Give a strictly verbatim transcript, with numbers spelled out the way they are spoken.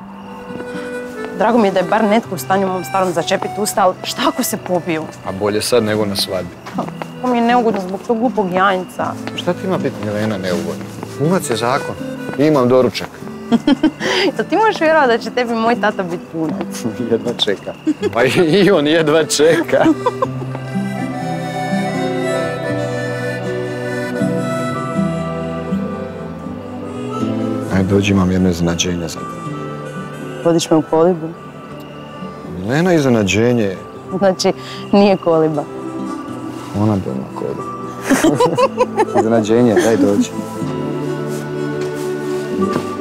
Drago mi je da je bar netko u stanju mom starom začepiti usta, ali šta ako se pobiju? A bolje sad nego na svadbi. To mi je neugodno zbog tog glupog janjca. Šta ti ima biti, Milena, neugodno? Punac je zakon. Imam doručak. To ti možeš vjerovati da će tebi moj tata biti punac. Jedva čeka. Pa i on jedva čeka. Ajde, dođi, imam jedno iznenađenje za te. Vodiš me u kolibu? Milena, iznenađenje. Znači, nije koliba. Ona doma koliba. Iznenađenje, daj dođi.